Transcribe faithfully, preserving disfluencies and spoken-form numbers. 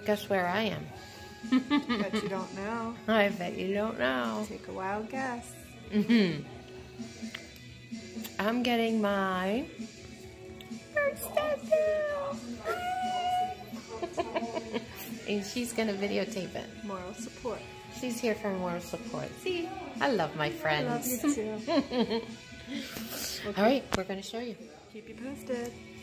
Guess where I am? Bet you don't know. I bet you don't know. Take a wild guess. Mm-hmm. I'm getting my first tattoo. And she's going to videotape it. Moral support. She's here for moral support. See, I love my friends. I love you too. All right, we're going to show you. Keep you posted.